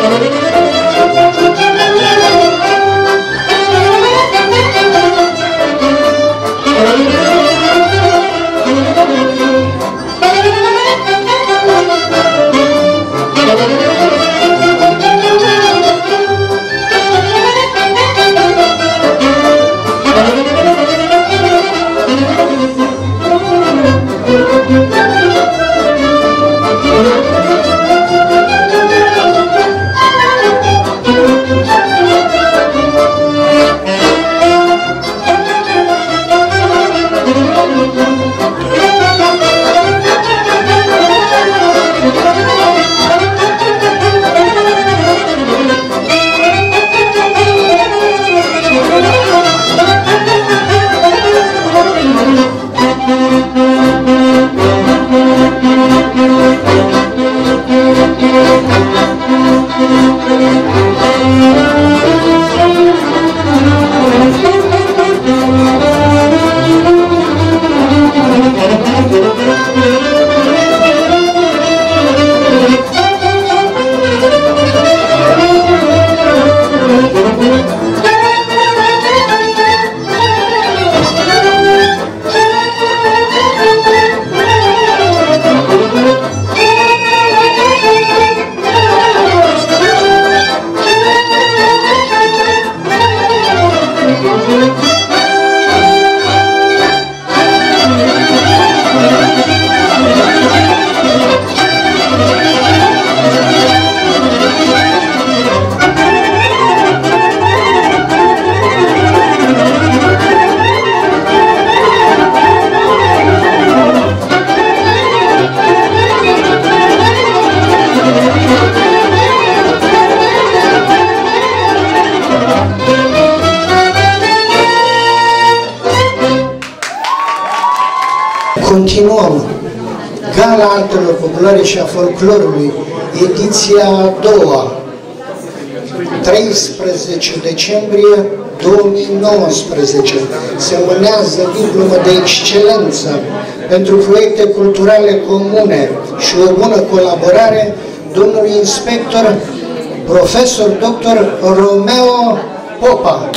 Continuăm Gala Artelor Populare și a Folclorului, ediția a doua, 13 decembrie 2019. Semănează diplomă de excelență pentru proiecte culturale comune și o bună colaborare domnul inspector profesor dr. Romeo Popa.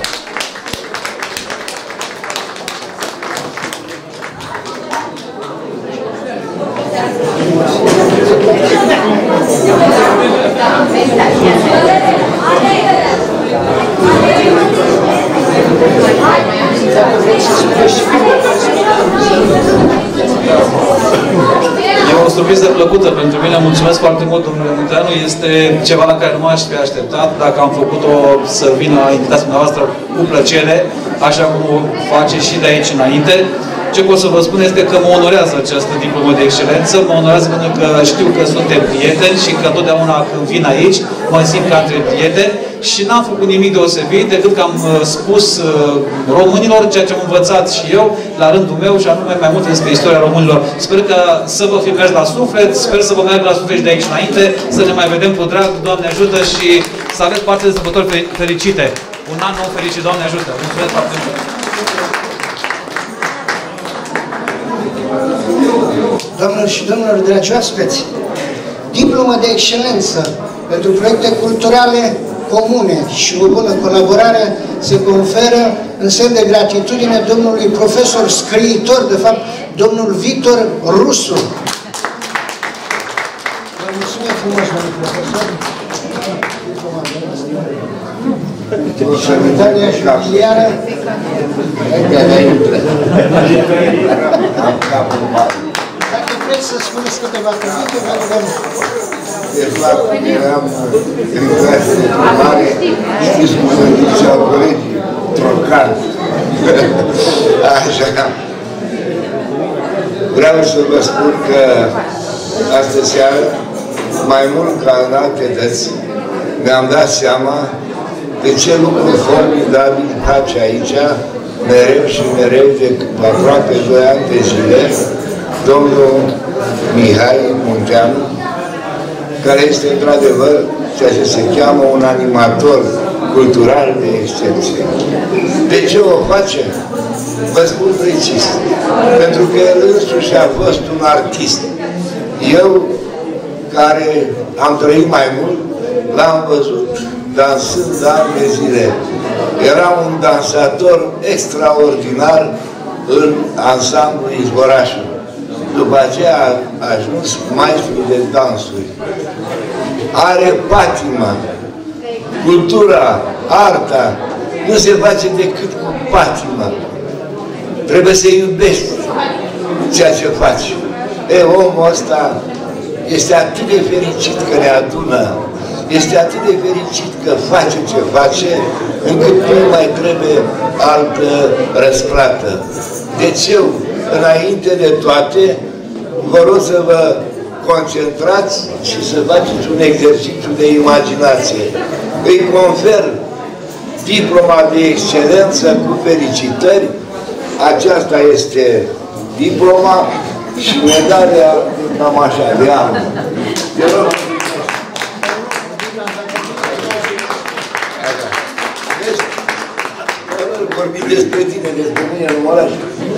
E o surpriză plăcută pentru mine, mulțumesc foarte mult, domnule Munteanu, este ceva la care nu aș fi așteptat. Dacă am făcut-o să vină invitația dumneavoastră cu plăcere, așa cum o face și de aici înainte. Ce pot să vă spun este că mă onorează această diplomă de excelență, mă onorează pentru că știu că suntem prieteni și că întotdeauna când vin aici mă simt ca între prieteni și n-am făcut nimic deosebit decât că am spus românilor ceea ce am învățat și eu la rândul meu și anume mai mult despre istoria românilor. Sper că să vă fi mers la suflet, sper să vă meargă la suflet și de aici înainte, să ne mai vedem cu drag, Doamne ajută și să aveți parte de sărbători fericite. Un an nou fericit, Doamne ajută! Mulțumesc foarte mult! Doamnelor și domnilor, dragi oaspeți, diplomă de excelență pentru proiecte culturale comune și o bună colaborare se conferă în semn de gratitudine domnului profesor scriitor, de fapt, domnul Victor Rusu. Vă mulțumim frumos, domnul profesor. Sanitaria și familiară. Dacă vreți să spuneți câteva cuvinte, vă rugăm. De fapt, eram în clase de primare, știți cum se ziceau colegii, trocan. Așa. Vreau să vă spun că astă seară, mai mult ca în alte dăți, ne-am dat seama de ce lucruri formidabile face aici, mereu și mereu, de aproape 2 ani de zile, domnul Mihai Munteanu, care este într-adevăr ceea ce se cheamă un animator cultural de excepție. De ce o face? Vă spun precis. Pentru că el însuși a fost un artist. Eu, care am trăit mai mult, L-am văzut dansând ani de zile. Era un dansator extraordinar în ansamblul Izvorașul. După aceea a ajuns maestru de dansuri. Are patima. Cultura, arta, nu se face decât cu patima. Trebuie să iubești ceea ce faci. Omul ăsta este atât de fericit că ne adună, este atât de fericit că face ce face, încât nu mai trebuie altă răsplată. Deci eu, înainte de toate, vă rog să vă concentrați și să faceți un exercițiu de imaginație. Îi confer diploma de excelență cu felicitări. Aceasta este diploma și medalia, cam așa, de am. Vorbim despre tine, despre mine în oraș.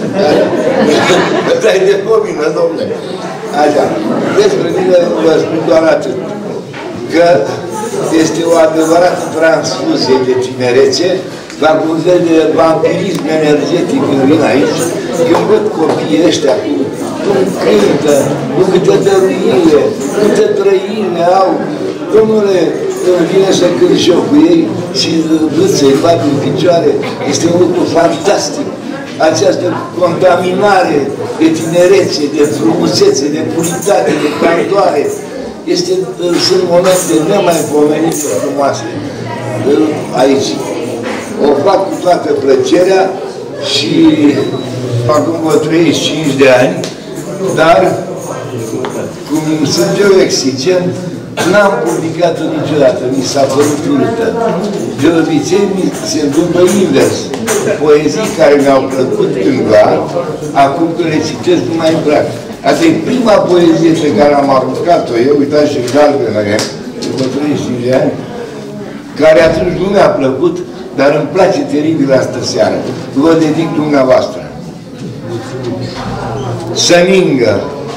Ăsta e de pomină, domnule. Așa. Despre mine vă spun doar atât. Că este o adevărată transfuzie de tinerețe, fac un fel de vampirism energetic când vin aici. Eu văd copiii ăștia cum cântă, cu câte dăruire, câte trăire au. Domnule, îmi vine să cânt și eu cu ei și văd să-i fac în picioare. Este un lucru fantastic. Această contaminare de tinerețe, de frumusețe, de puritate, de cantoare. Sunt momente nemaipomenite frumoase aici. O fac cu toată plăcerea și acum vreo 35 de ani, dar cum sunt eu exigent, n-am publicat-o niciodată, mi s-a părut urâtă. De obicei mi se întâmplă invers. Poezii care mi-au plăcut cândva, acum când le citesc nu mai îmi plac. Asta e prima poezie pe care am aruncat-o eu, uitați ce galbenă e, după 35 de ani, care atunci nu mi-a plăcut, dar îmi place teribil astă seară. Vă dedic dumneavoastră. Să ningă.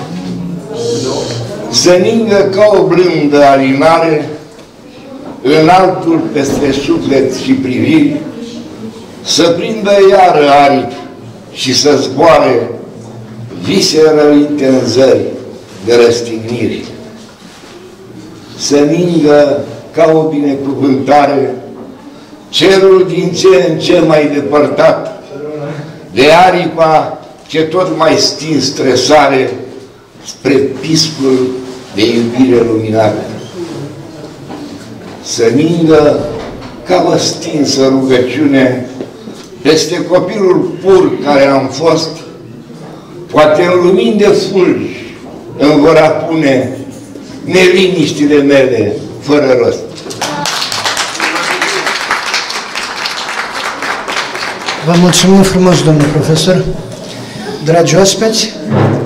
Să ningă ca o blândă alinare, înaltul peste suflet și priviri, să prindă iară aripi și să zboare vise răuite în zări de răstigniri. Să ningă ca o binecuvântare cerul din ce în ce mai depărtat, de aripa ce tot mai stins stresare spre piscul de iubire luminată. Să ningă ca o stinsă rugăciune peste copilul pur care am fost, poate în lumini de fulgi îmi vor apune neliniștile mele fără rost. Vă mulțumim frumos, domnul profesor. Dragi oaspeți,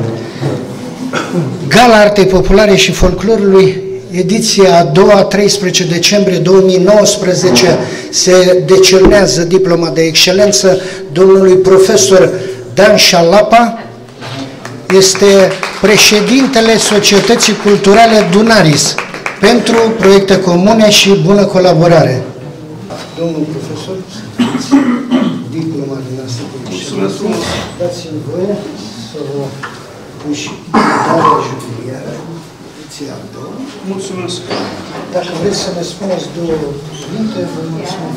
Gala Artei Populare și Folclorului, ediția a doua, 13 decembrie 2019, se decernează diploma de excelență domnului profesor Dan Șalapa, este președintele Societății Culturale Dunaris pentru proiecte comune și bună colaborare. Domnul profesor, diploma din asta de excelență, dați-mi voie să vă pun și darea jubiliară, ediția a doua. Mulțumesc. Dacă vreți să ne spuneți două cuvinte, vă mulțumim.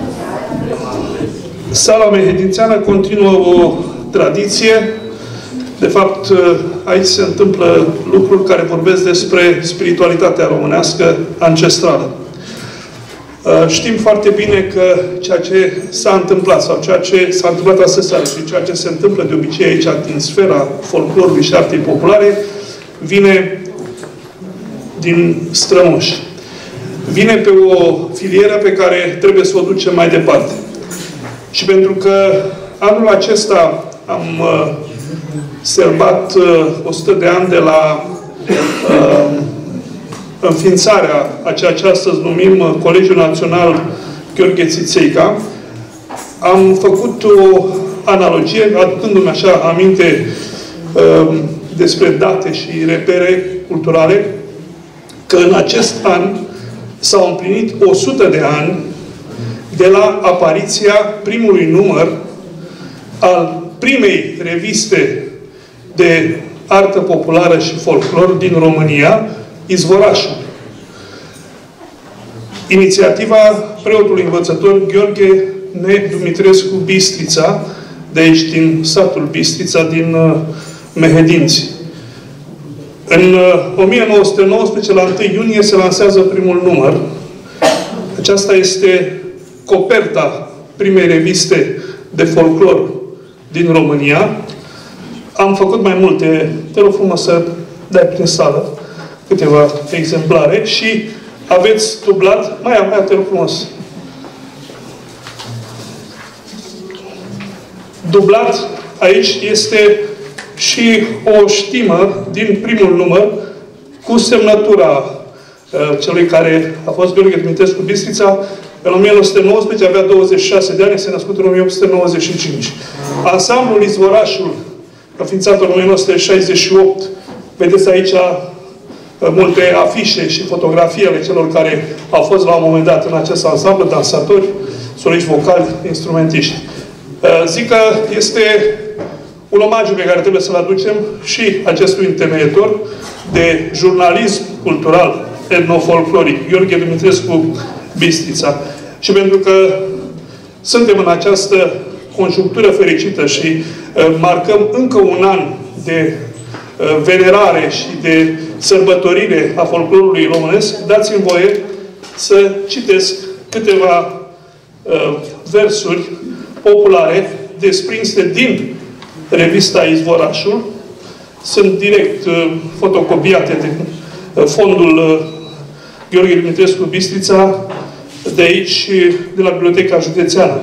Sala Mehedințeană continuă o tradiție. De fapt, aici se întâmplă lucruri care vorbesc despre spiritualitatea românească ancestrală. Știm foarte bine că ceea ce s-a întâmplat sau ceea ce s-a întâmplat astăzi seară și ceea ce se întâmplă de obicei aici din sfera folclorului și artei populare vine din strămoși. Vine pe o filieră pe care trebuie să o ducem mai departe. Și pentru că anul acesta am sărbat 100 de ani de la înființarea a ceea ce astăzi numim Colegiul Național Gheorghe Țițeica, am făcut o analogie, aducându-mi așa aminte despre date și repere culturale, că în acest an s-au împlinit 100 de ani de la apariția primului număr al primei reviste de artă populară și folclor din România, Izvorașul. Inițiativa preotului învățător Gheorghe N. Dumitrescu Bistrița, de aici din satul Bistrița, din Mehedinți. În 1919, la 1 iunie, se lansează primul număr. Aceasta este coperta primei reviste de folclor din România. Am făcut mai multe, te rog frumos să dai prin sală câteva exemplare și aveți dublat, mai te rog frumos. Dublat aici este și o știmă din primul număr cu semnătura celui care a fost Gheorghe Dumitrescu Bistrița. În 1919 avea 26 de ani, se născut în 1895. Ansamblul Izvorașul, înființat în 1968, vedeți aici multe afișe și fotografii ale celor care au fost la un moment dat în acest ansamblu, dansatori, soliști vocali, instrumentiști. Zic că este un omagiu pe care trebuie să-l aducem și acestui întemeietor de jurnalism cultural etnofolcloric, Gheorghe Dumitrescu Bistrița. Și pentru că suntem în această conjunctură fericită și marcăm încă un an de venerare și de sărbătorire a folclorului românesc, dați-mi voie să citesc câteva versuri populare desprinse din revista Izvorașul. Sunt direct fotocopiate din fondul Gheorghe Dumitrescu Bistrița, de aici, de la Biblioteca Județeană.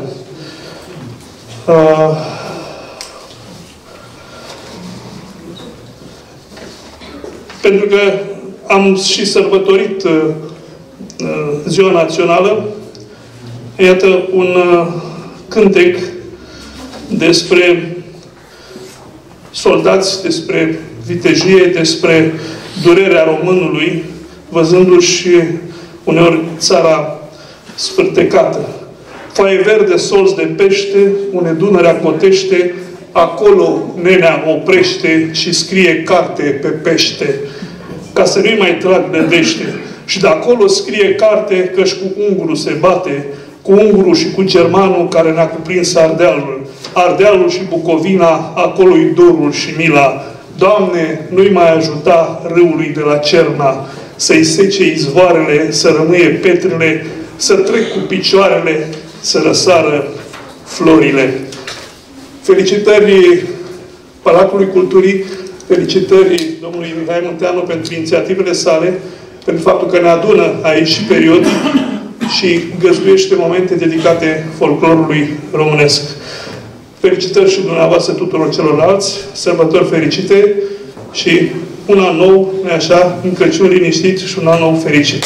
Pentru că am și sărbătorit Ziua Națională, iată un cântec despre soldați, despre vitejie, despre durerea românului, văzându-și uneori țara sfârtecată. Foaie verde, solți de pește, une Dunărea cotește, acolo nenea oprește și scrie carte pe pește, ca să nu-i mai trag nădește. Și de acolo scrie carte, că-și cu ungurul se bate, cu ungurul și cu germanul care ne-a cuprins Ardealul. Ardealul și Bucovina, acolo-i dorul și mila. Doamne, nu-i mai ajuta râului de la Cerna, să-i sece izvoarele, să rămâie petrele, să trec cu picioarele, să răsară florile. Felicitări Palatului Culturii, felicitări domnului Mihai Munteanu pentru inițiativele sale, pentru faptul că ne adună aici period și găzduiește momente dedicate folclorului românesc. Felicitări și dumneavoastră tuturor celorlalți, sărbători fericite și un an nou, nu-i așa, în Crăciun liniștit și un an nou fericit.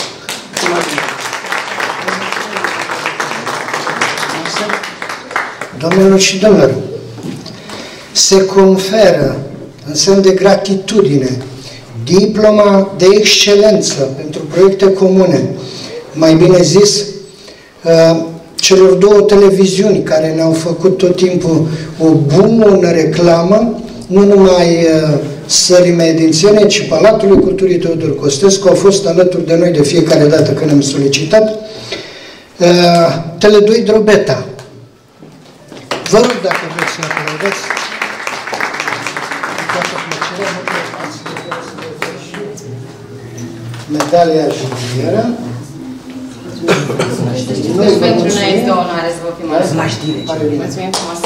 Doamnelor și domnilor, se conferă în semn de gratitudine diploma de excelență pentru proiecte comune, mai bine zis, celor două televiziuni care ne-au făcut tot timpul o bună reclamă, nu numai Sării Mehedințene, ci Palatului Culturii Teodor Costescu, au fost alături de noi de fiecare dată când am solicitat. Tele2 Drobeta. Vă rog dacă vreți să aplaudați. Medalia jubilieră. Pentru noi este o onoare să vă fim alături. Mulțumim frumos.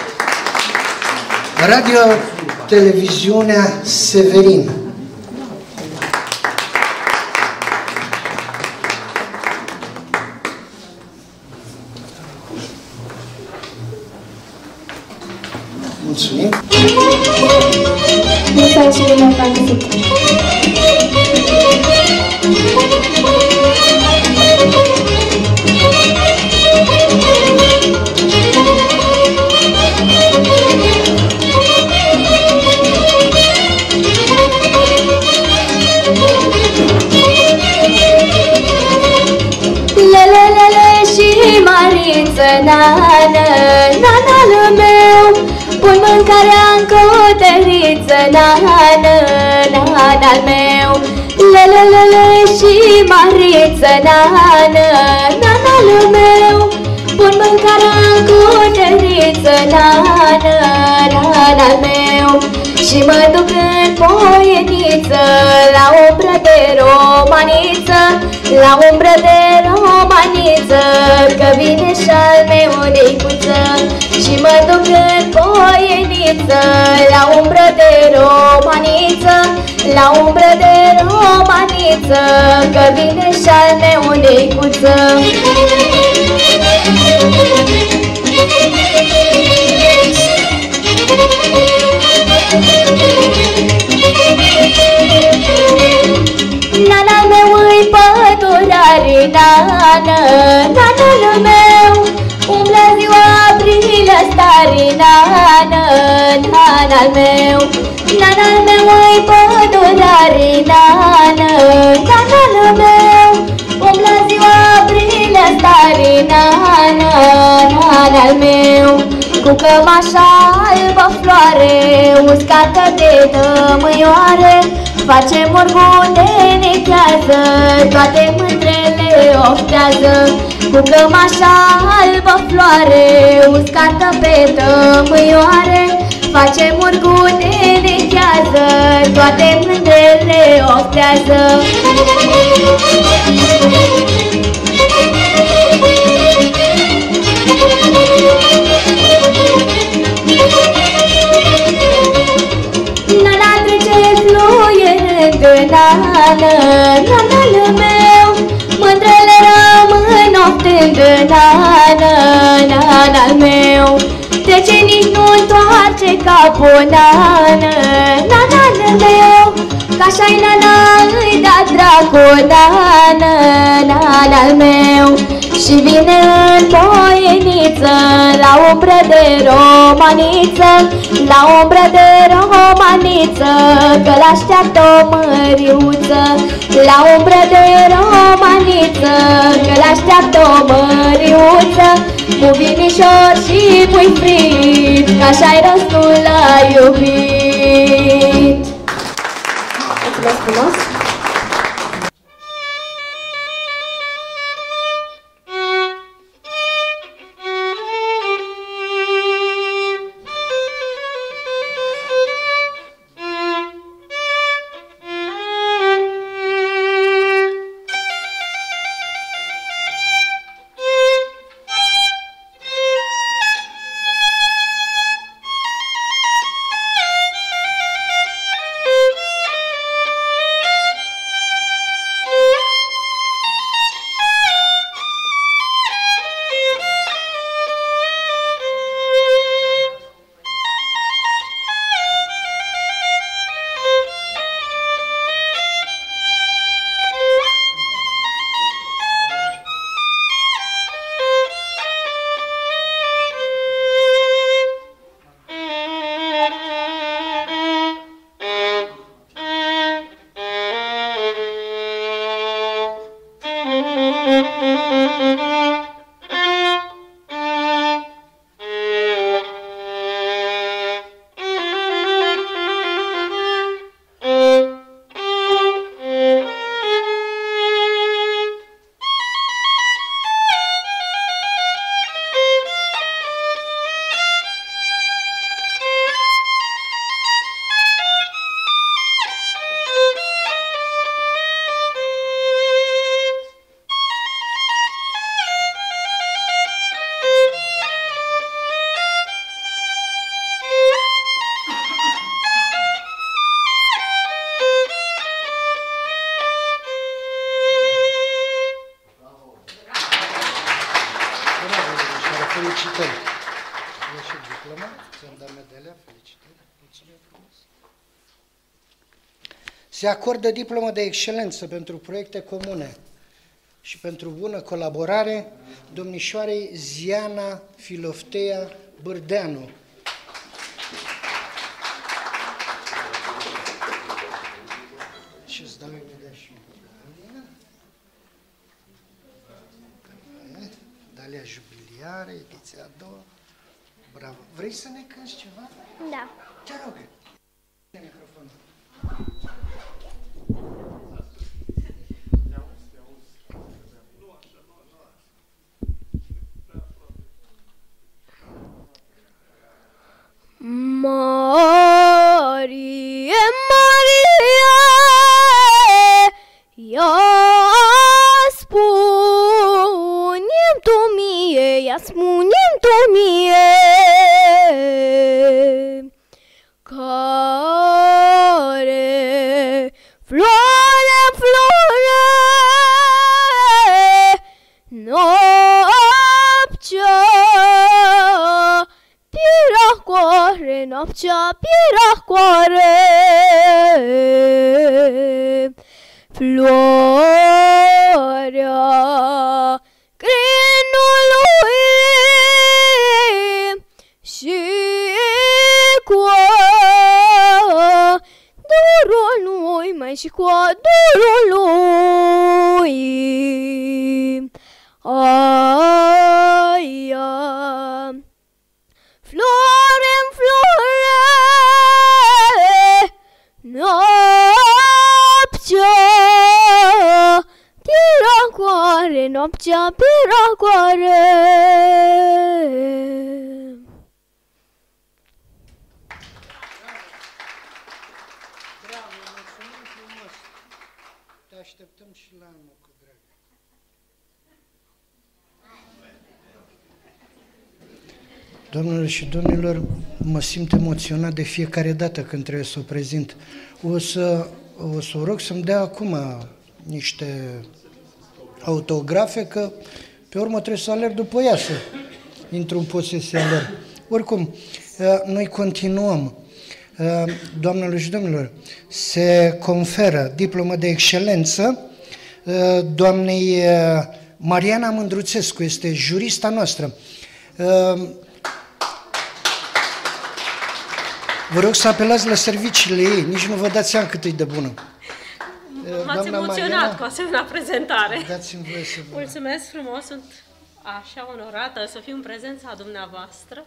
Radio Televiziunea Severin. Mulțumim. Lelelele și Mariță, nană, nanalul meu, pun mâncarea în coteriță, nană, nanal meu. Lelelele și Mariță, nană, nanalul meu, pun mâncarea în coteriță, nană, nanal meu. Și mă duc în poieniță, la umbră de romaniță, la umbră de romaniță, că vine și-al meu neicuță. Și mă duc în poieniță, la umbră de romaniță, la umbră de romaniță, că vine și-al meu neicuță. Nana meu îi pădurare, nană, nanăl meu, umblă ziua brilă stare, nană, nanal meu. Nanal meu îi pădurare, nană, nanăl meu, umblă ziua brilă stare, nană, nanal meu. Cu cămașa albă floare, uscată de tămâioare, face mormon de nechează, toate mândrele oftează. Cu cămașa albă floare, uscată pe tămâioare, face mormon de nechează, toate mândrele oftează. Nana trece fluierând, nană, nanăl meu, mândrele rămân oftând, nană, nanal meu. Trece nici nu întoarce capul, nană, nanal meu, că-așa-i nana îi da dracu, nană, nanal meu. Și vine în poieniță, la umbră de romaniță, la umbră de romaniță, că l-așteaptă o măriuță. La umbră de romaniță, că l-așteaptă o măriuță, cu vinișor și pui frit, că așa-i rostul la iubit. Mulțumesc frumos! Felicitări! E și diploma, ți-am dat medalia, felicitări, mulțumim frumos! Se acordă diploma de excelență pentru proiecte comune și pentru bună colaborare domnișoarei Ziana Filoftea Bârdeanu. Și îți dau imediat și medalia jubiliară, ediția a doua. Bravo. Vrei să ne cânti ceva? Da. Te rog. Microfonul. Marie, Marie, ia spune-mi tu mie, ia spune-mi tu mie, care floare, floare, noaptea, piracoare, noaptea, piracoare, floarea crinului și durul lui, mai și cu durul lui. Aia, floare-n floare, noaptea, piracoare, noaptea, piracoare. Bravo, mulțumim frumos. Te așteptăm și la anul cu drag. Doamnelor și domnilor, mă simt emoționat de fiecare dată când trebuie să o prezint. O să o rog să-mi dea acum niște autografe, că pe urmă trebuie să alerg după ea să intru în posesia lor. Oricum, noi continuăm. Doamnelor și domnilor, se conferă diplomă de excelență doamnei Mariana Mândruțescu, este jurista noastră. Vă rog să apelați la serviciile ei, nici nu vă dați seama cât e de bună. M-ați emoționat cu asemenea prezentare. Dați-mi voie să vă... Mulțumesc frumos, sunt așa onorată să fiu în prezența dumneavoastră.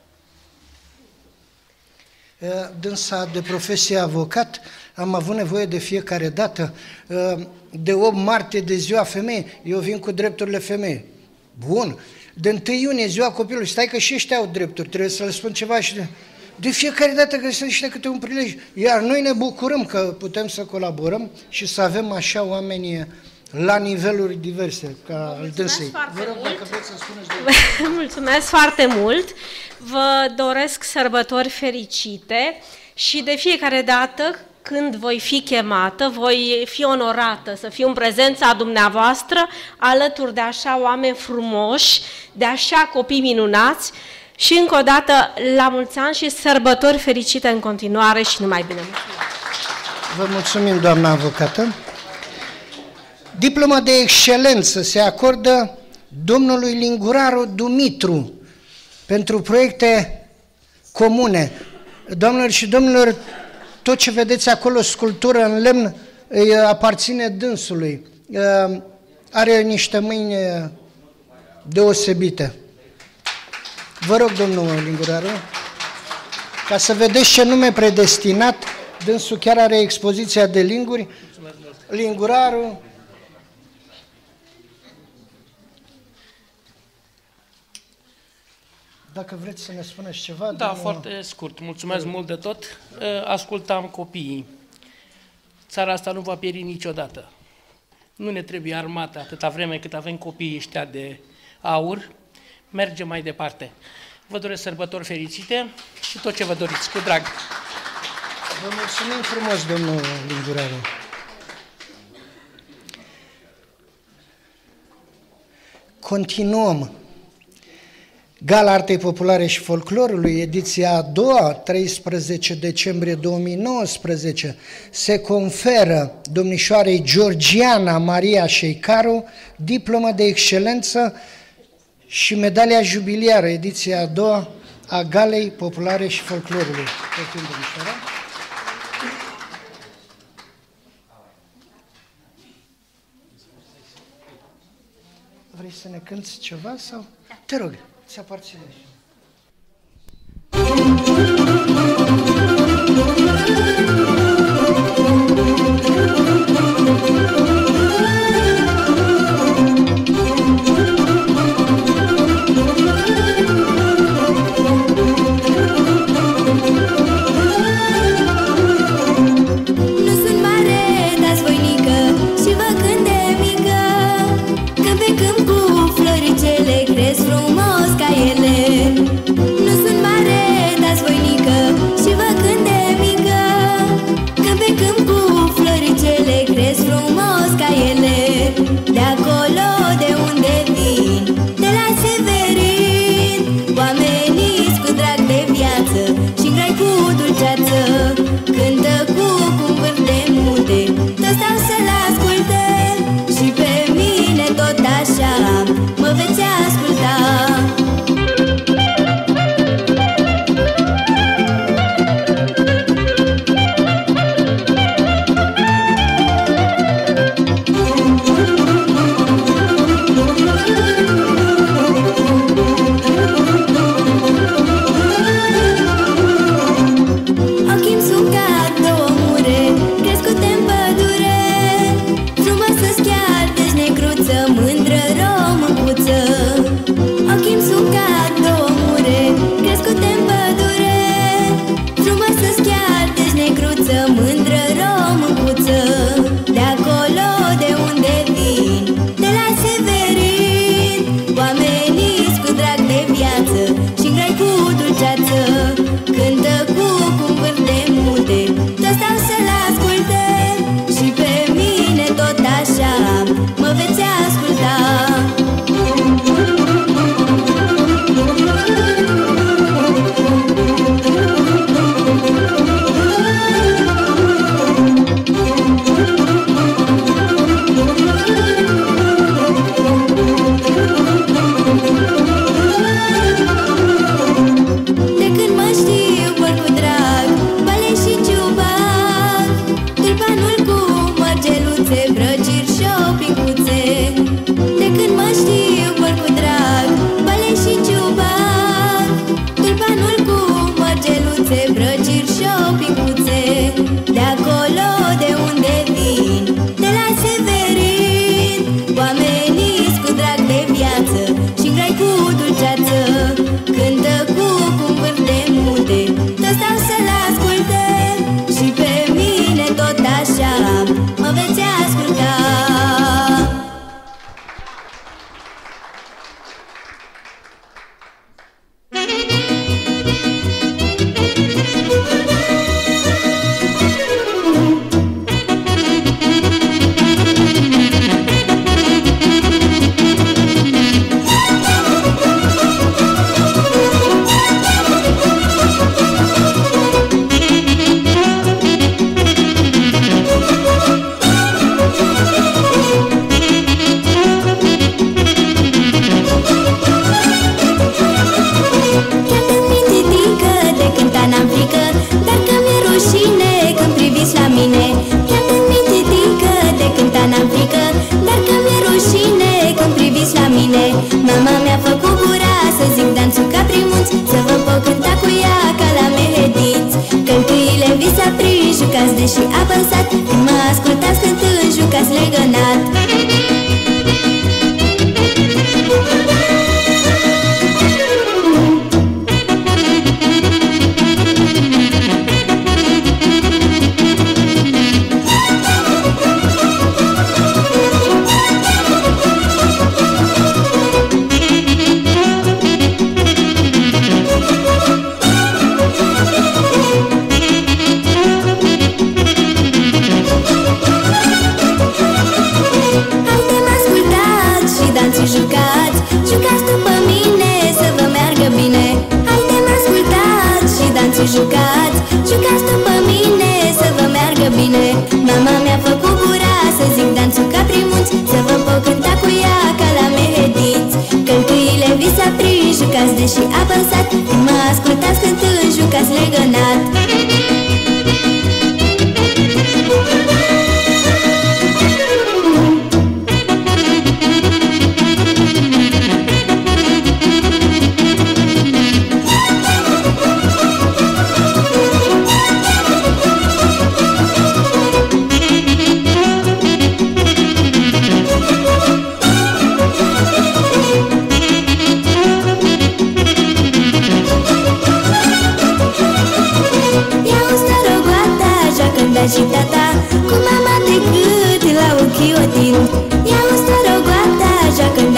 Dânsa de profesie avocat, am avut nevoie de fiecare dată, de 8 martie, de ziua femeii, eu vin cu drepturile femeii. Bun. De 1 iunie, ziua copilului, stai că și ăștia au drepturi, trebuie să le spun ceva și de fiecare dată găsește câte un prilej. Iar noi ne bucurăm că putem să colaborăm și să avem așa oameni la niveluri diverse, ca al dânsei. Vă rog, dacă vreți să spuneți de... Mulțumesc foarte mult! Vă doresc sărbători fericite și de fiecare dată când voi fi chemată, voi fi onorată să fiu în prezența dumneavoastră, alături de așa oameni frumoși, de așa copii minunați și încă o dată la mulți ani și sărbători fericite în continuare și numai bine. Vă mulțumim, doamna avocată. Diploma de excelență se acordă domnului Linguraru Dumitru pentru proiecte comune. Doamnelor și domnilor, tot ce vedeți acolo, sculptură în lemn, îi aparține dânsului. Are niște mâini deosebite. Vă rog, domnul Linguraru, ca să vedeți ce nume predestinat, dânsul chiar are expoziția de linguri. Linguraru. Dacă vreți să ne spuneți ceva... Da, foarte scurt. Mulțumesc mult de tot. Ascultam copiii. Țara asta nu va pieri niciodată. Nu ne trebuie armată atâta vreme cât avem copiii ăștia de aur. Mergem mai departe. Vă doresc sărbători fericite și tot ce vă doriți. Cu drag! Vă mulțumim frumos, domnul Linguraru. Continuăm. Gala Artei Populare și Folclorului, ediția a doua, 13 decembrie 2019, se conferă domnișoarei Georgiana Maria Șeicaru diplomă de excelență și medalia jubiliară, ediția a doua a Galei Populare și Folclorului. Vrei să ne cânti ceva sau? Te rog, ți aparține.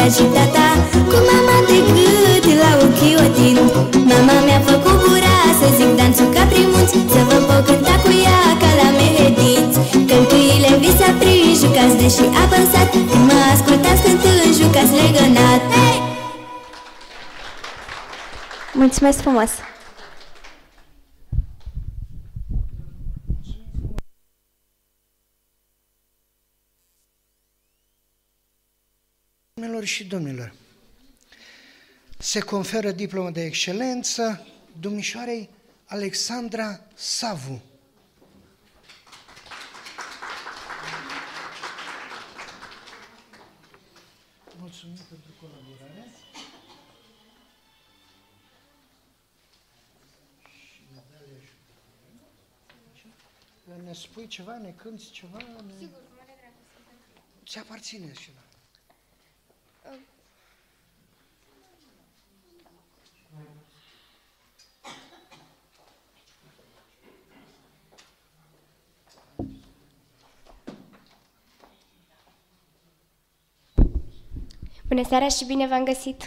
mama și tata, cu mama decât la ochiotin. Mama mi-a făcut gura să zic dansul ca primunți, să vă pot cânta cu ea ca la mehedinți. Călcâile vi s-a prins, jucați deși apăsat, când mă ascultați cântând, jucați legănat. Hey! Mulțumesc frumos! Doamnelor și domnilor, se conferă diplomă de excelență domnișoarei Alexandra Savu. Mulțumim pentru colaborare. Și medalia și ne spui ceva, ne cânti ceva? Sigur, mă de dragă. Ți aparține ceva. Bună seara și bine v-am găsit!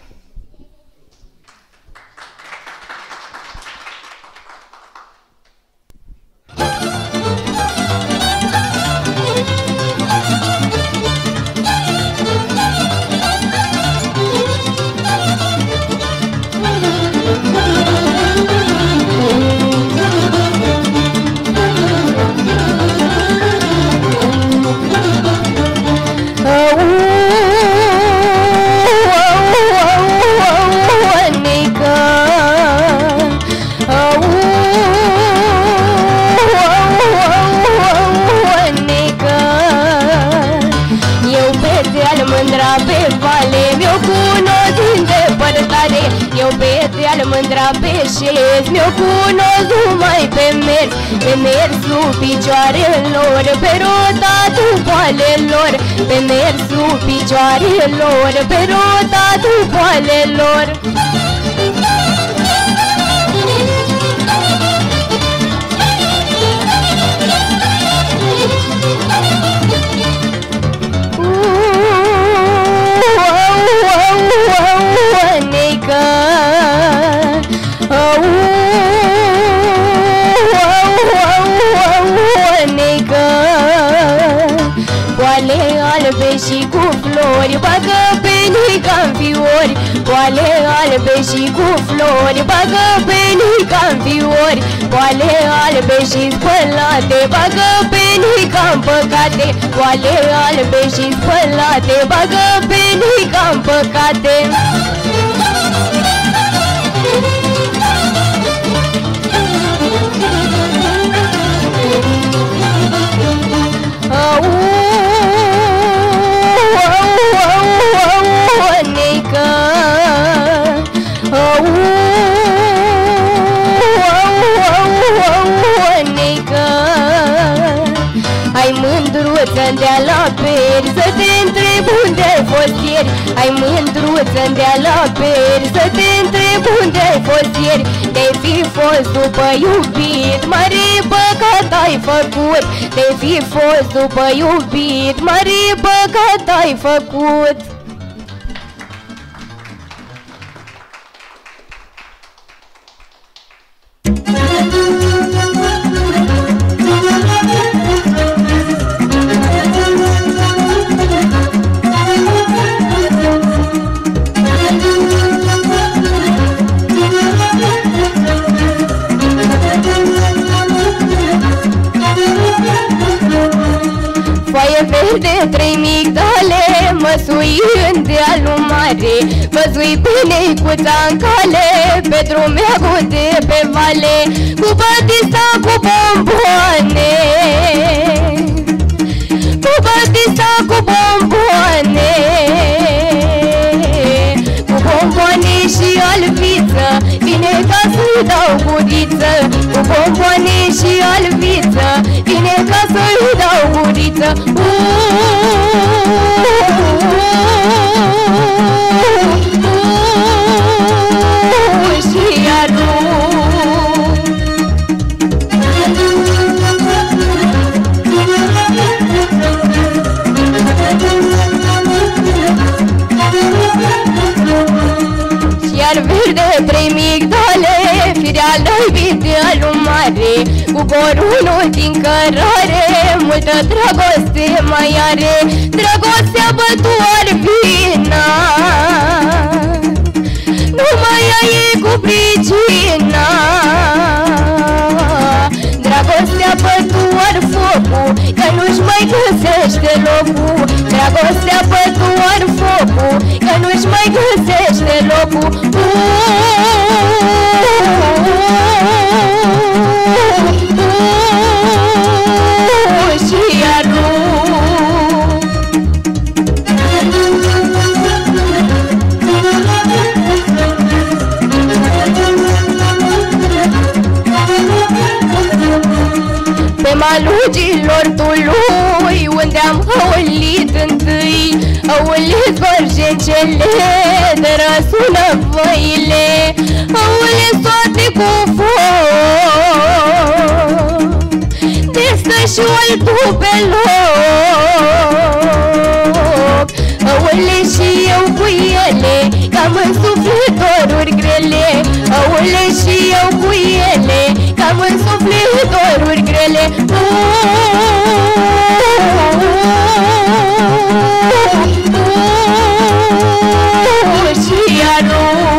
Mândra pe șez, mi-o cunosc numai pe mers, pe mersul picioarelor, pe rotatul poalelor, pe mersul picioarelor, pe rotatul poalelor. Poale albe și cu flori, bagă penica-n fiori. Poale albe și cu flori, bagă penica-n fiori. Poale albe și spălate, bagă penica-n păcate. Poale albe și spălate, bagă penica-n păcate. Ai mândruță-n-dea la peri, să te întreb unde-ai fost ieri. Ai mândruță-n-dea la peri, să te întreb unde-ai fost ieri. De-ai fi fost după iubit, mare păcat ai făcut. De-ai fi fost după iubit, mare păcat ai făcut. Verde, 3 migdale, măsui în dealul mare. Văzui pe neicuța-n cale, pe drum de pe vale, cu Batista, cu bomboane, cu Batista, cu bomboane, cu bomboane și alviță, vine ca să-i dau guriță. Cu bomboane și alviță, vine ca să-i dau guriță. Și arunc. iar verde trei migdale, firea lăbit de alu mare, cu corunul din cărare, multă dragoste mai are, dragostea bătuar vina, nu mai ai cu pricina. Dragostea bătuar focul, că nu-și mai găsește locul. Dragostea bătuar focul, că nu-și mai găsește locul. Și iar pe malugilor tului, unde am hăulit întâi, hăulit gorjencele, de răsună văile, hăulit toate cu foc, de stă și oltul pe loc. Hăulit și eu cu ele, cam în sufletoruri grele, hăulit și eu cu ele, cam în sufletoruri grele. Și iar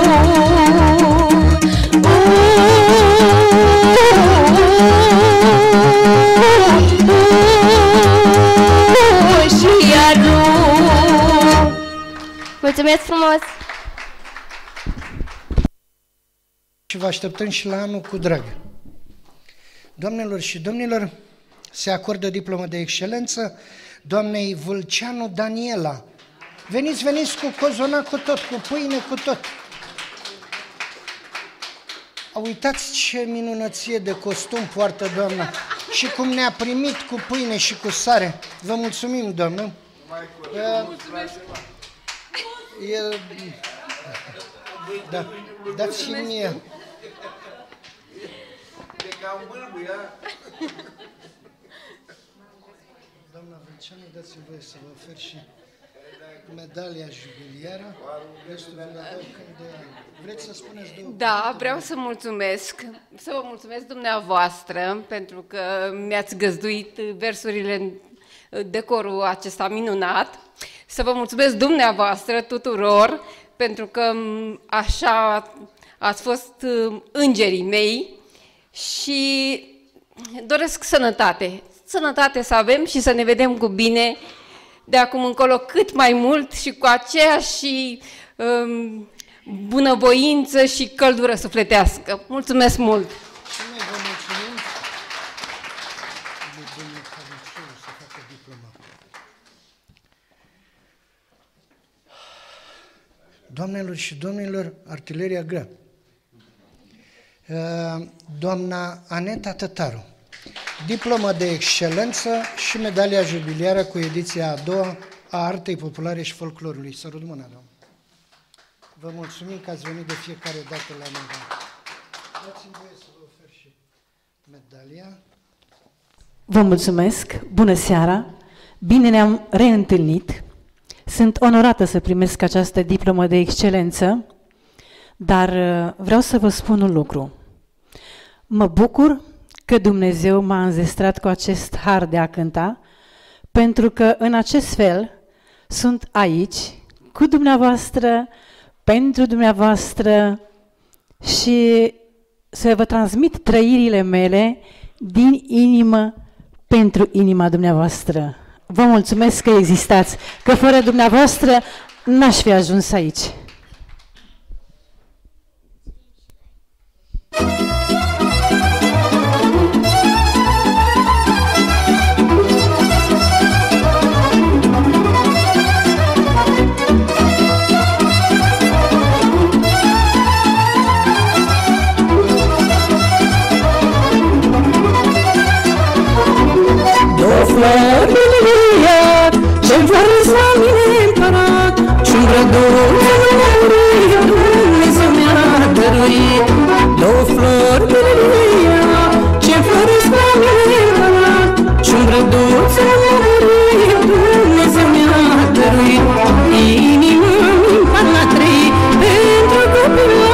și iar. Mulțumesc frumos! Și vă așteptăm și la anul cu drag. Doamnelor și domnilor, se acordă diplomă de excelență doamnei Vâlceanu Daniela. Veniți, veniți cu cozonac, cu tot, cu pâine, cu tot. Uitați ce minunăție de costum poartă doamna și cum ne-a primit cu pâine și cu sare. Vă mulțumim, doamnă. Da, dați-mi mie. Doamna Vâlceanu, dați-mi voie să vă ofer și medalia jubiliară. Restul vă la dau când... Vreți să spuneți două? Da, vreau să mulțumesc. Să vă mulțumesc dumneavoastră pentru că mi-ați găzduit versurile în decorul acesta minunat. Să vă mulțumesc dumneavoastră tuturor pentru că așa ați fost îngerii mei și doresc sănătate. Sănătate să avem și să ne vedem cu bine de acum încolo cât mai mult și cu aceeași bunăvoință și căldură sufletească. Mulțumesc mult! Și noi vă mulțumim. Domnul Căruciu să facă diploma. Doamnelor și domnilor, artileria grea. Doamna Aneta Tătaru, diplomă de excelență și medalia jubiliară cu ediția a doua a Artei Populare și Folclorului. Sărut mâna, doamnă. Vă mulțumim că ați venit de fiecare dată la noi. Dați-mi voie să vă ofer și medalia. Vă mulțumesc, bună seara, bine ne-am reîntâlnit. Sunt onorată să primesc această diplomă de excelență, dar vreau să vă spun un lucru. Mă bucur că Dumnezeu m-a înzestrat cu acest har de a cânta, pentru că în acest fel sunt aici, cu dumneavoastră, pentru dumneavoastră și să vă transmit trăirile mele din inimă pentru inima dumneavoastră. Vă mulțumesc că existați, că fără dumneavoastră n-aș fi ajuns aici. Flori de lilie, ce-mi floresc la mine împărat, și-un grădul de lămuri, Dumnezeu mi-a dăruit. Două flori de lilie, ce-mi floresc la mine împărat, și-un grădul de lămuri, Dumnezeu mi-a dăruit. Inima-mi împar la trei, pentru copilul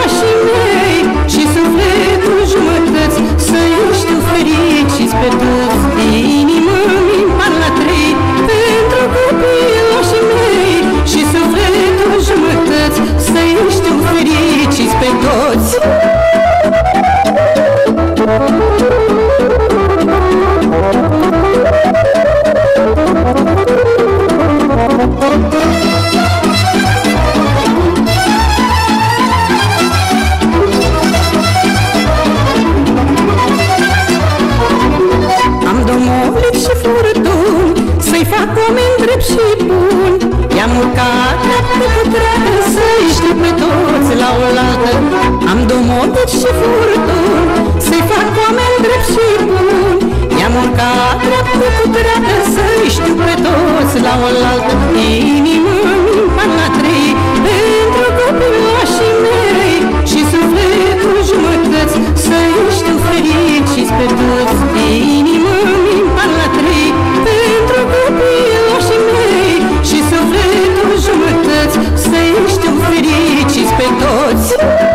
vânt și furtuni, să-i fac oameni drept și buni. I-am urcat dreaptă cu dreaptă, să-i știu pe toți la oaltă. Inimă-mi la trei, pentru copilașii mei, și sufletul jumătăți, să-i știu fericiți pe toți. Inimă-mi la trei, pentru copilașii mei, și sufletul jumătăți, să-i știu fericiți pe toți.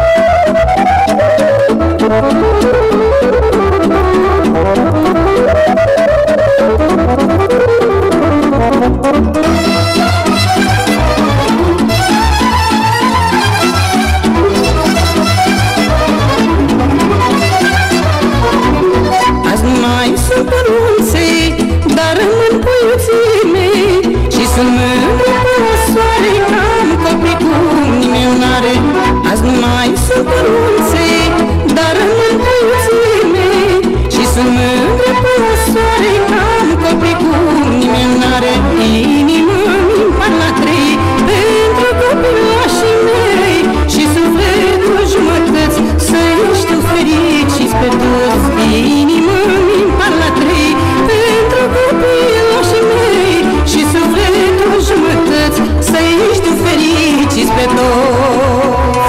Azi nu mai sunt părunțe, dar rămân puiuții mei, și sunt mândru pe o soare, că am copii cum nimeni n-are. Azi nu mai sunt părunțe, dar rămân puiuții mei, și sunt mândru pe o soare, că am copii cum nimeni n-are. Inimă-mi la trei, pentru copilașii mei, și sufletul jumătăți, să-i știu fericiți pe toți. Inimă-mi la trei, pentru copilașii mei, și sufletul jumătăți, să-i știu fericiți pe toți.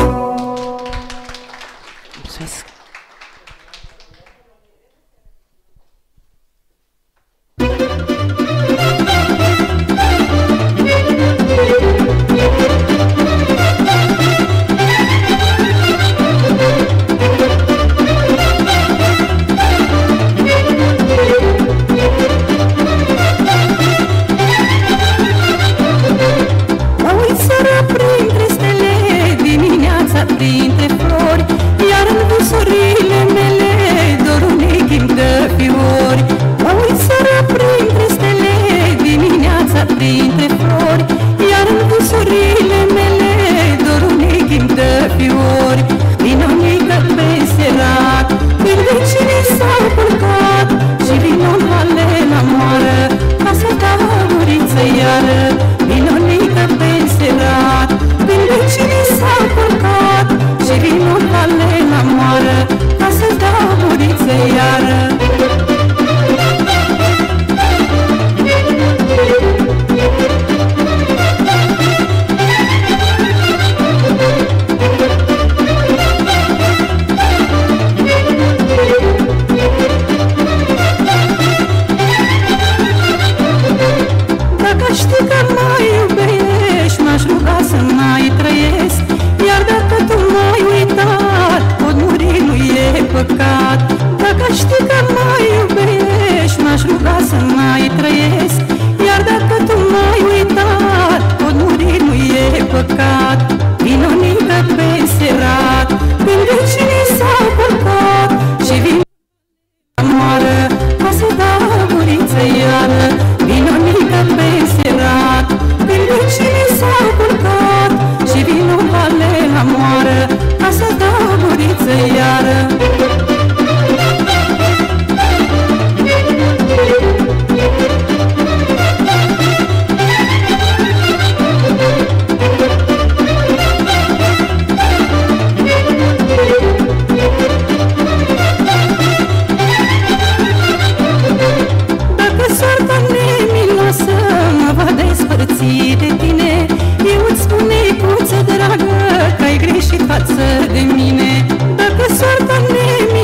Mulțumesc! Mă uit seara printre stele, dimineața printre flori, iar în visurile mele dorul nechim de fiori. Mă uit seara printre stele, dimineața printre flori, iar în visurile mele dorul nechim de fiori. Vinonică pe serat, când vecinii s-au culcat, și vino la moară, ca să dau guriță iară. Vinonică pe serat, când vecinii s-au culcat, și vino la moară, ca să dau guriță iară. Dacă știi că mă iubești, m-aș ruga să mai trăiesc, iar dacă tu m-ai uitat, pot muri, nu e păcat. Dacă știi că mă iubești, m-aș ruga să mai trăiesc, iar dacă tu m-ai uitat, pot muri, nu e păcat. Vinonică pe serat, când vecinii s-au culcat, și vin la moară, ca să dau guriță iară. Vinonică pe serat, când vecinii s-au culcat, și vino la moară, ca să dau guriță iară. Dacă soarta neminoasă mă va despărți de tine, eu îți spun, necuță dragă, că ai greșit față de mine. Dacă soarta neminoasă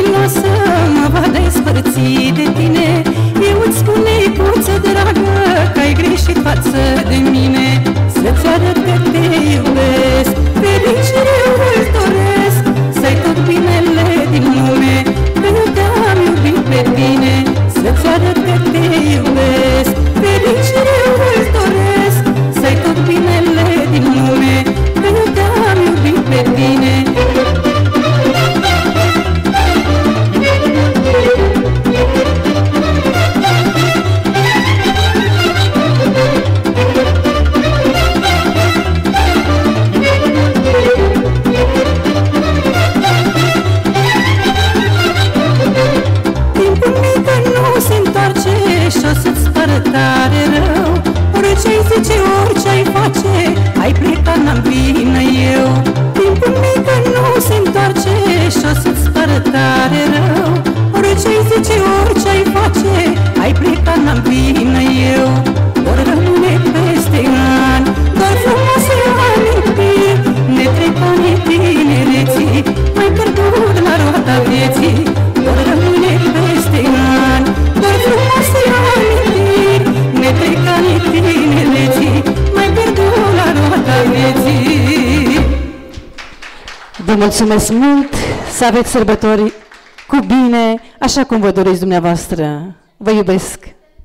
Vă mulțumesc mult, să aveți sărbători cu bine, așa cum vă doriți dumneavoastră. Vă iubesc!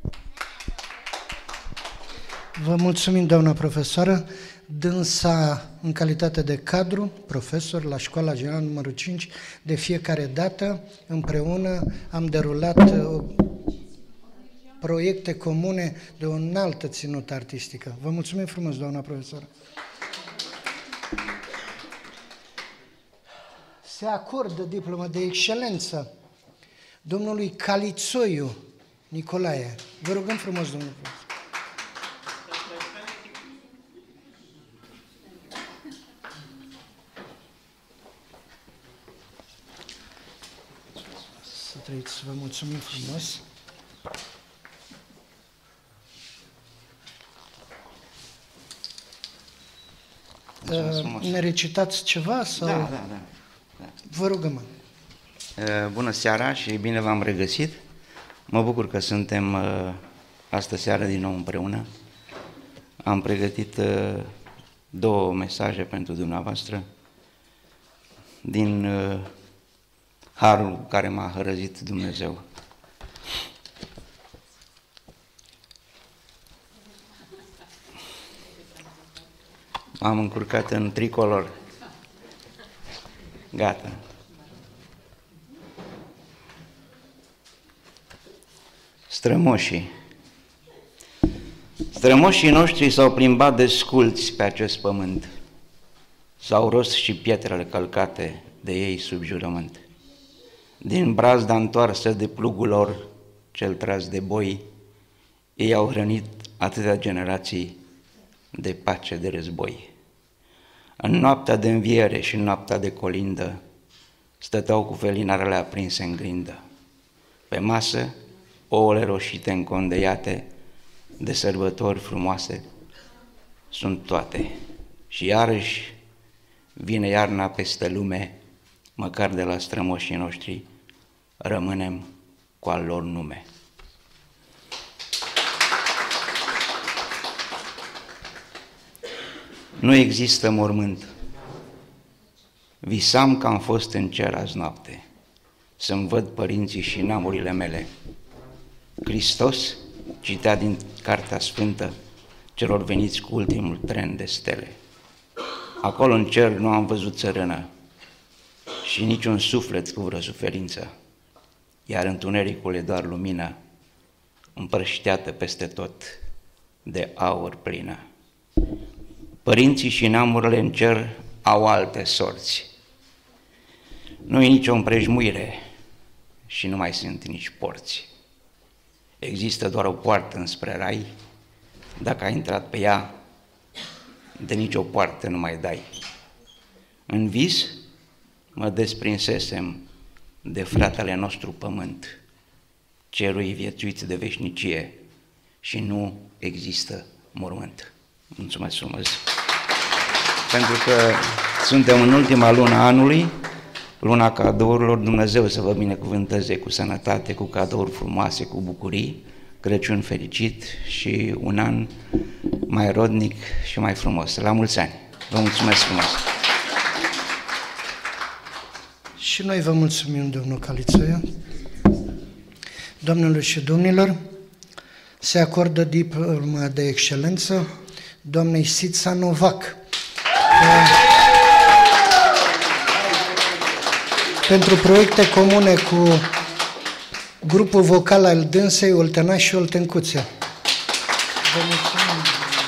Vă mulțumim, doamna profesoară. Dânsa, în calitate de cadru, profesor la Școala Generală numărul 5, de fiecare dată, împreună, am derulat proiecte comune de o înaltă ținută artistică. Vă mulțumim frumos, doamna profesoră. Se acordă diploma de excelență domnului Calițoiu Nicolae. Vă rugăm frumos, domnul profesor. Să trăiți, vă mulțumim frumos. Ne recitați ceva? Sau? Da. Vă rugăm. Bună seara și bine v-am regăsit. Mă bucur că suntem astă seară din nou împreună. Am pregătit două mesaje pentru dumneavoastră din harul care m-a hărăzit Dumnezeu. M-am încurcat în tricolor. Gata. Strămoșii. Strămoșii noștri s-au plimbat desculți pe acest pământ. S-au ros și pietrele călcate de ei sub jurământ. Din brazda întoarsă de plugul lor, cel tras de boi, ei au hrănit atâtea generații de pace, de război. În noaptea de înviere și în noaptea de colindă, stăteau cu felinarele aprinse în grindă. Pe masă, ouăle roșite încondeiate, de sărbători frumoase, sunt toate. Și iarăși vine iarna peste lume, măcar de la strămoșii noștri, rămânem cu al lor nume. Nu există mormânt. Visam că am fost în cer azi noapte, să-mi văd părinții și neamurile mele. Hristos citea din Cartea Sfântă celor veniți cu ultimul tren de stele. Acolo în cer nu am văzut țărână și niciun suflet cu vreo suferință, iar întunericul e doar lumină, împrășteată peste tot de aur plină. Părinții și neamurile în cer au alte sorți. Nu e nicio împrejmuire și nu mai sunt nici porți. Există doar o poartă înspre rai, dacă ai intrat pe ea, de nicio poartă nu mai dai. În vis mă desprinsesem de fratele nostru pământ, cerul e viețuit de veșnicie și nu există mormânt. Mulțumesc frumos! Pentru că suntem în ultima lună a anului, luna cadourilor, Dumnezeu să vă binecuvânteze cu sănătate, cu cadouri frumoase, cu bucurii, Crăciun fericit și un an mai rodnic și mai frumos. La mulți ani! Vă mulțumesc frumos! Și noi vă mulțumim, domnul Calițoiu. Doamnelor și domnilor, se acordă diploma de excelență doamnei Sița Novac pentru proiecte comune cu grupul vocal al dânsei Oltena și Oltencuțea. Vă mulțumim.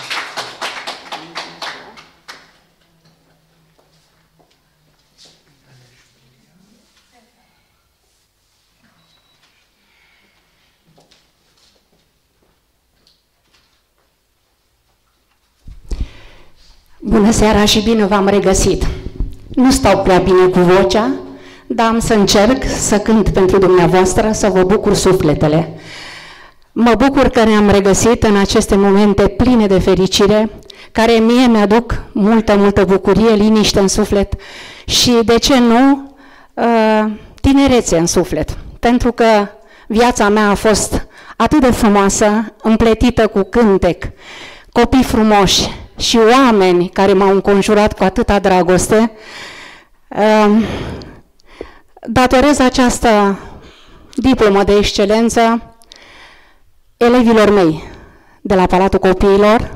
Bună seara și bine v-am regăsit! Nu stau prea bine cu vocea, dar am să încerc să cânt pentru dumneavoastră, să vă bucur sufletele. Mă bucur că ne-am regăsit în aceste momente pline de fericire, care mie mi-aduc multă bucurie, liniște în suflet și, de ce nu, tinerețe în suflet. Pentru că viața mea a fost atât de frumoasă, împletită cu cântec, copii frumoși și oameni care m-au înconjurat cu atâta dragoste, Datorez această diplomă de excelență elevilor mei de la Palatul Copiilor,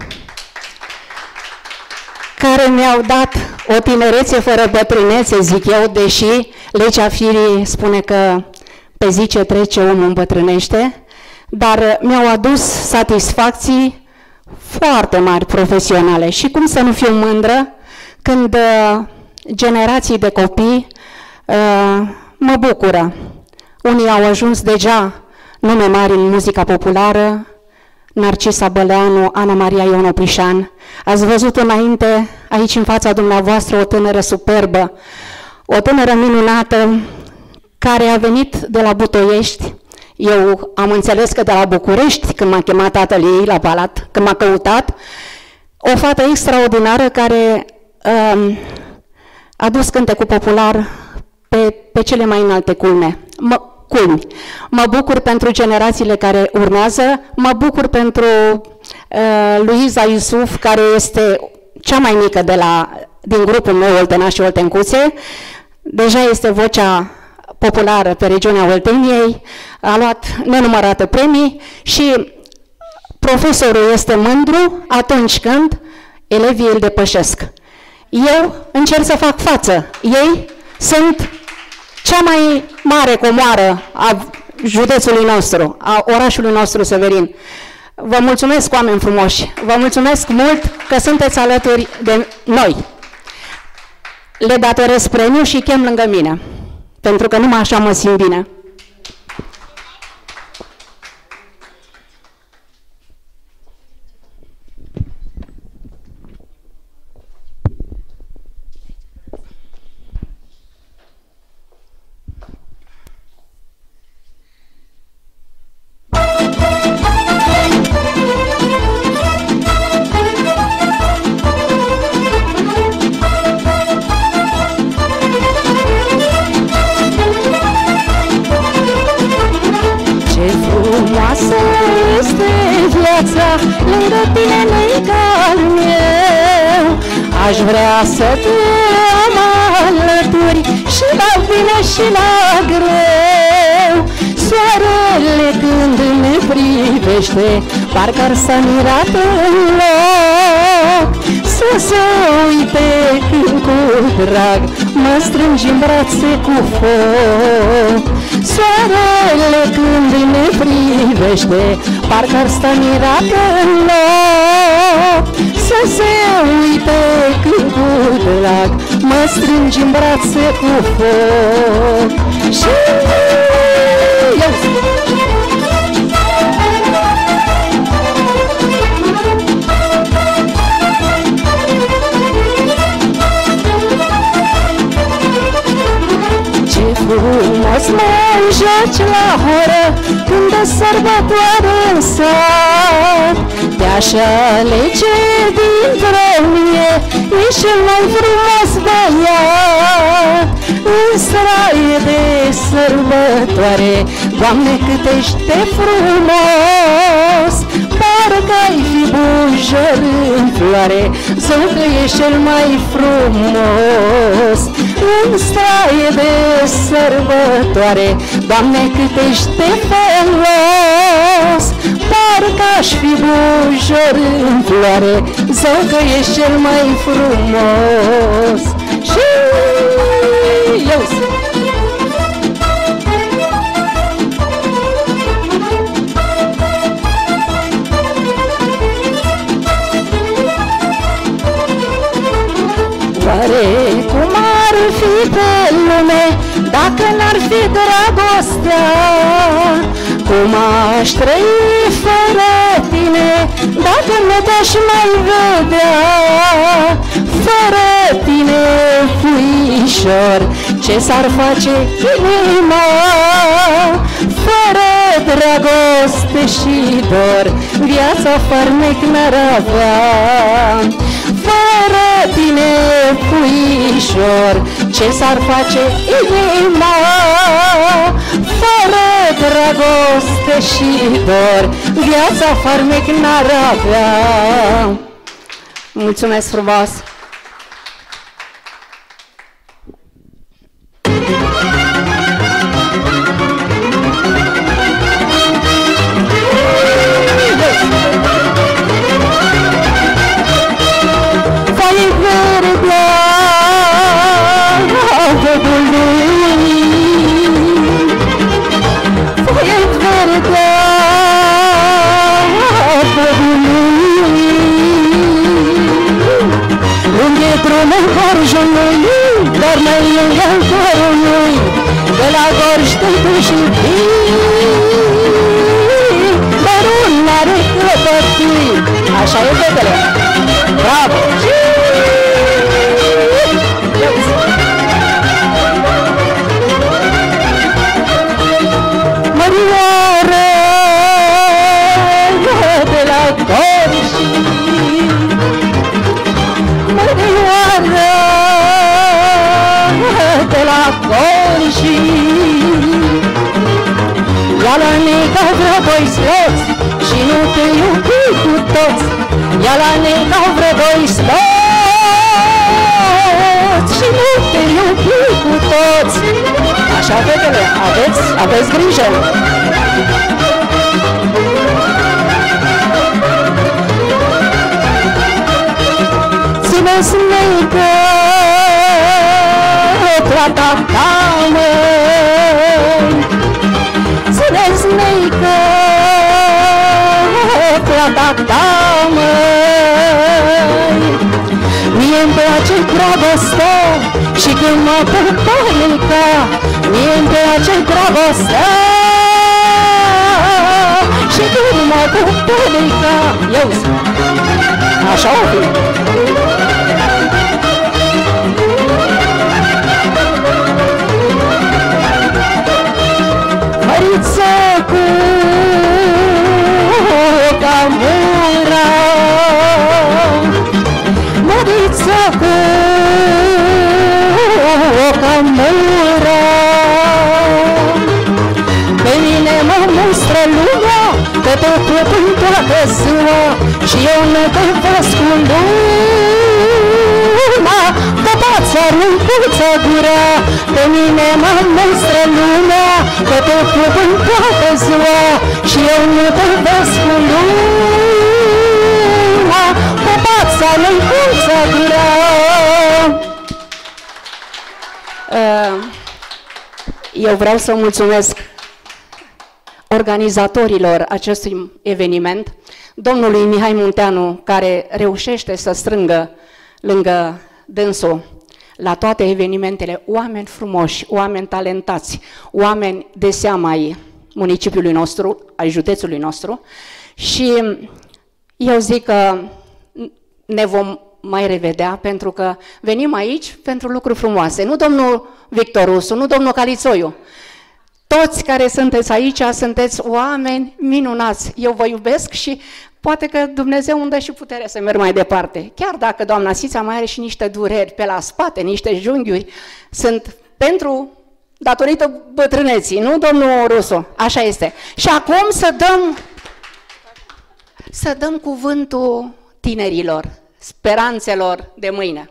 care mi-au dat o tinerețe fără bătrânețe, zic eu, deși legea firii spune că pe zi ce trece omul îmbătrânește, dar mi-au adus satisfacții foarte mari profesionale. Și cum să nu fiu mândră când generații de copii mă bucură. Unii au ajuns deja nume mari în muzica populară, Narcisa Băleanu, Ana Maria Ion Oprișan. Ați văzut înainte, aici în fața dumneavoastră, o tânără superbă, o tânără minunată, care a venit de la Butoiești. Eu am înțeles că de la București, când m-a chemat tatăl ei la palat, când m-a căutat, o fată extraordinară care a dus cântecul popular pe cele mai înalte culmi. Mă bucur pentru generațiile care urmează, mă bucur pentru Luiza Iusuf, care este cea mai mică din grupul meu Oltenași Oltencuțe. Deja este vocea populară pe regiunea Olteniei, a luat nenumărate premii și profesorul este mândru atunci când elevii îl depășesc. Eu încerc să fac față. Ei sunt cea mai mare comoară a județului nostru, a orașului nostru Severin. Vă mulțumesc, oameni frumoși, vă mulțumesc mult că sunteți alături de noi. Le datorez premiu și chem lângă mine, pentru că numai așa mă simt bine. Lângă tine nu-i cal meu. Aș vrea să te am alături și la bine și la greu. Soarele când ne privește, parcă-ar s-a mirat în loc. Să se uite când cu drag mă strângi în brațe cu foc. Soarele când ne privește, parcă-ar sta mirat în loc. Să se uite când cu drag mă strângi în brațe cu foc. Și ce frumos mă joci la horă când de sărbătoare în sat. Te-aș alege dintre mine, ești cel mai frumos băiat. În straie de sărbătoare, Doamne, cât ești de frumos. Parcă-ai fi bujor în floare, zău că ești cel mai frumos. În straie de sărbătoare, Doamne, cât ești de folos. Parcă-aș fi bujor în floare, zău că ești cel mai frumos. Și eu sunt oare cum ar fi pe lume dacă n-ar fi dragostea? Cum aș trăi fără tine dacă nu te-aș mai vedea? Fără tine, puișor, ce s-ar face inima? Fără dragoste și dor, viața farmec n-ar avea. Fără tine, puișor, ce s-ar face inima? Fără dragoste și dor, viața farmec n-ar avea. Mulțumesc frumos! lume Gorjului, dar mai lângă corului, de la Gorj te-ai și dar un n-are căpătâi. Așa e, fetele. Bravo! Mărioară de la Gorj, Mărioară de la Gorj, ia la Nica vreo doi soți și nu te iubi cu toți. Ia la Nica vreo doi soți și nu te iubi cu toți. Așa, fetele, aveți grijă. Ține-ți Neică plata ta, măi, ține-ți Neică plata ta, măi. Mie-mi place dragostea și când mă pupa Neica, mie-mi place dragostea și când mă pupa Neica. Eu așa o fi. Măriță cu camura, Măriță cu camura, pe mine mă mustră lumea, că te pup în toată ziua și eu nu te văd cu luna, că poți aruncuță gura. Pe mine mă mustră lumea, că te pup în toată ziua și eu nu te văd cu luna, că poți aruncuță gura. Eu vreau să mulțumesc organizatorilor acestui eveniment, domnului Mihai Munteanu, care reușește să strângă lângă dânsul la toate evenimentele oameni frumoși, oameni talentați, oameni de seama ai municipiului nostru, ai județului nostru, și eu zic că ne vom mai revedea, pentru că venim aici pentru lucruri frumoase. Nu domnul Victor Rusu, nu domnul Calițoiu. Toți care sunteți aici sunteți oameni minunați. Eu vă iubesc și poate că Dumnezeu îmi dă și putere să merg mai departe. Chiar dacă doamna Sița mai are și niște dureri pe la spate, niște junghiuri, sunt datorită bătrâneții, nu domnul Rusu? Așa este. Și acum să dăm cuvântul tinerilor, speranțelor de mâine.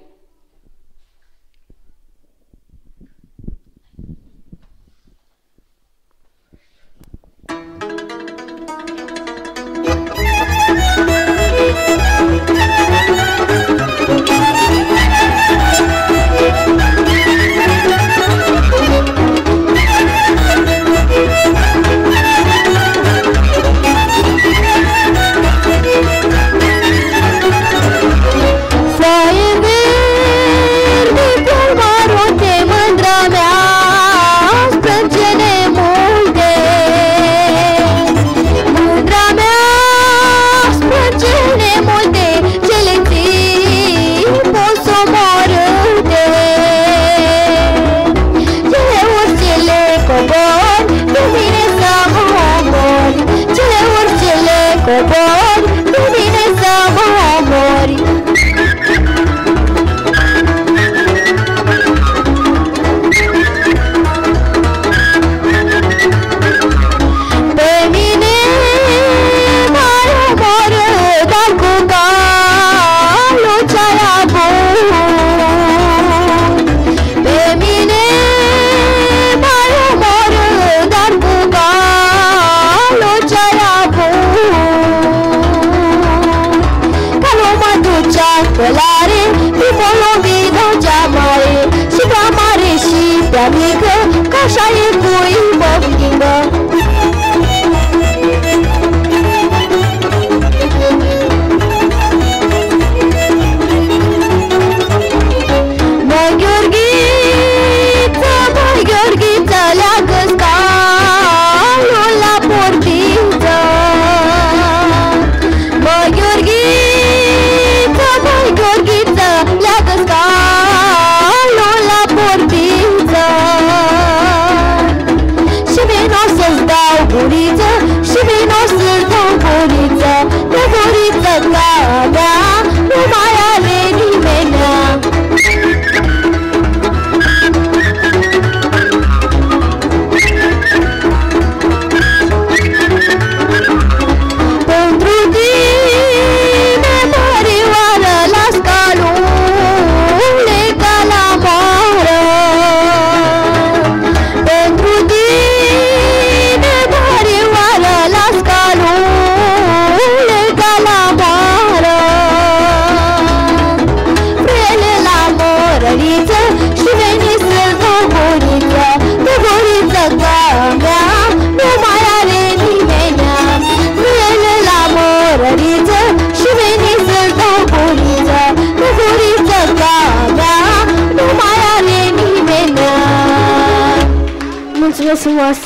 Mulțumesc frumos!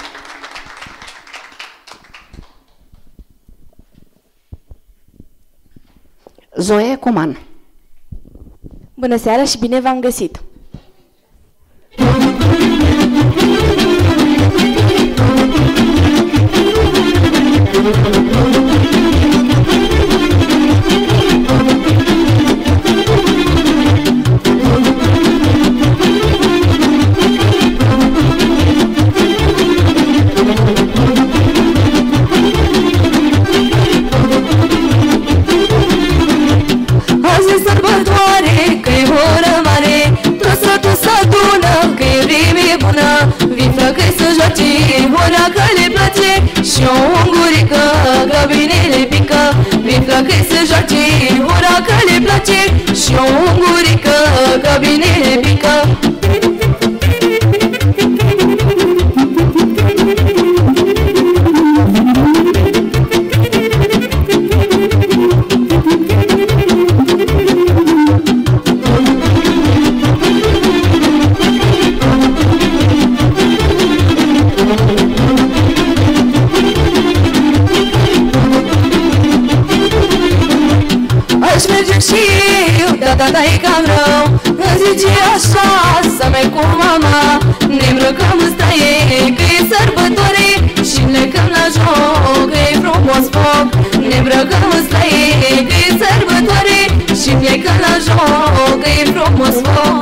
Zoe Coman. Bună seara și bine v-am găsit! Azi e sărbătoare, că e oră mare, tot satul s-adună, că e vreme bună. Vin flăcăi să joace, ora că le place, și o ungurică, că bine le pică. Vin flăcăi să joace, ora că le place, și o ungurică, că bine le pică. Aș merge și eu, da, e cam rău. Îmi zice așa, să merg cu mama. Ne îmbrăcăm în straie, că e sărbătoare, și plecăm la joc, că e frumos foc. Ne îmbrăcăm în straie, că e sărbătoare, și plecăm la joc, că e frumos foc.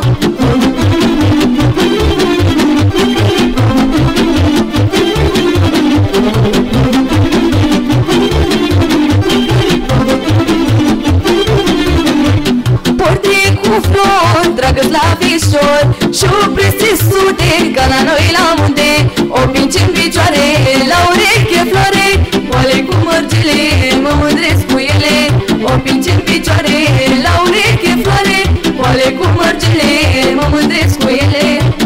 Portrii cu flori, dragă-ți la fișor, și-o presisute, ca la noi la munte. O pinci în picioare, la ureche floare, oale cu mărgele, mă mândresc cu ele. O pinci în picioare, la ureche floare, oale cu mărgele, mă mândresc cu ele.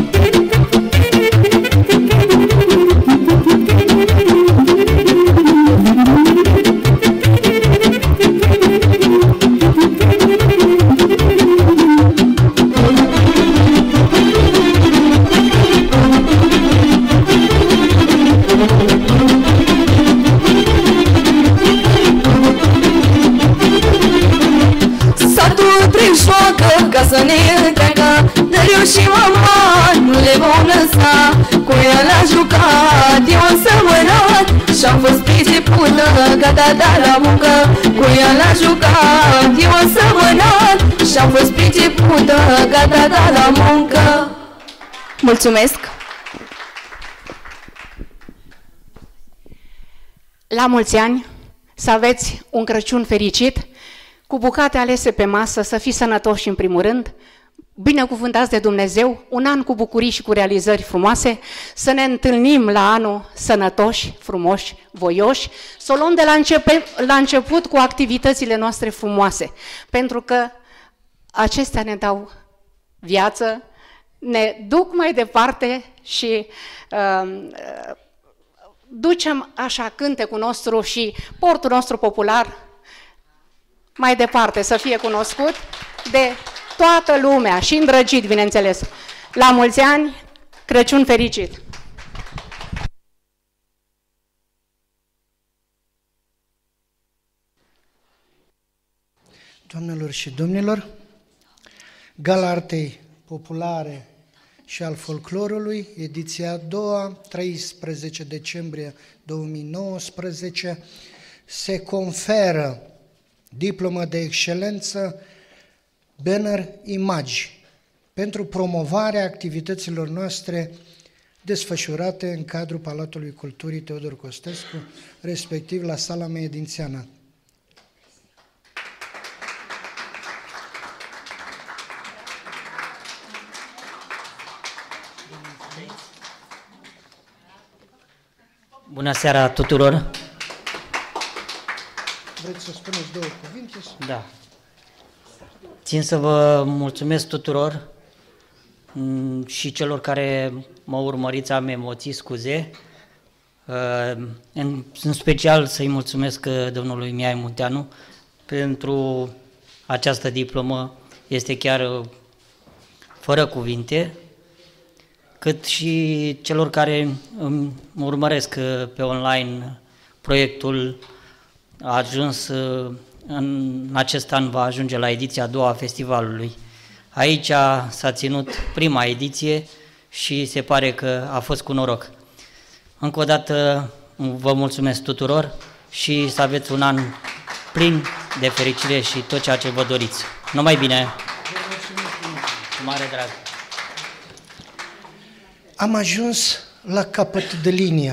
Ca să ne întreagă, dar eu și mama nu le vom lăsa. Cu ea l-a jucat, eu am sămărat, și-am fost pricepută, gata la muncă. Cu ea l-a jucat, eu am sămărat, și-am fost pricepută, gata la muncă. Mulțumesc! La mulți ani, să aveți un Crăciun fericit, cu bucate alese pe masă, să fiți sănătoși în primul rând, binecuvântați de Dumnezeu, un an cu bucurii și cu realizări frumoase, să ne întâlnim la anul sănătoși, frumoși, voioși, să o luăm de la început cu activitățile noastre frumoase, pentru că acestea ne dau viață, ne duc mai departe și ducem așa cântecul nostru și portul nostru popular mai departe, să fie cunoscut de toată lumea și îndrăgit, bineînțeles. La mulți ani, Crăciun fericit! Doamnelor și domnilor, Gala Artei Populare și al Folclorului, ediția a doua, 13 decembrie 2019, se conferă diplomă de excelență Banner Imagi pentru promovarea activităților noastre desfășurate în cadrul Palatului Culturii Teodor Costescu, respectiv la Sala Mehedințiană. Bună seara tuturor! Vreți să spuneți două cuvinte? Da. Țin să vă mulțumesc tuturor și celor care mă urmăriți, am emoții, scuze. În special să-i mulțumesc domnului Mihai Munteanu pentru această diplomă. Este chiar fără cuvinte. cât și celor care urmăresc pe online proiectul. A ajuns, în acest an va ajunge la ediția a doua a festivalului. Aici s-a ținut prima ediție și se pare că a fost cu noroc. Încă o dată vă mulțumesc tuturor și să aveți un an plin de fericire și tot ceea ce vă doriți. Numai bine! Cu mare drag! Am ajuns la capăt de linie.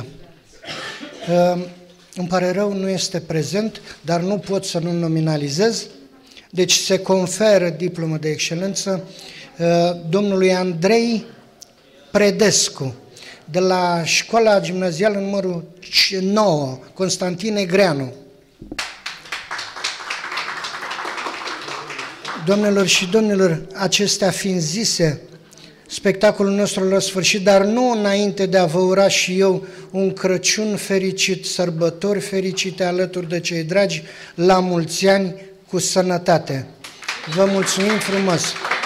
Îmi pare rău, nu este prezent, dar nu pot să nu nominalizez. Deci se conferă diplomă de excelență domnului Andrei Predescu, de la școala gimnazială numărul 9, Constantin Egreanu. Doamnelor și domnilor, acestea fiind zise, spectacolul nostru la sfârșit, dar nu înainte de a vă ura și eu un Crăciun fericit, sărbători fericite alături de cei dragi, la mulți ani, cu sănătate. Vă mulțumim frumos!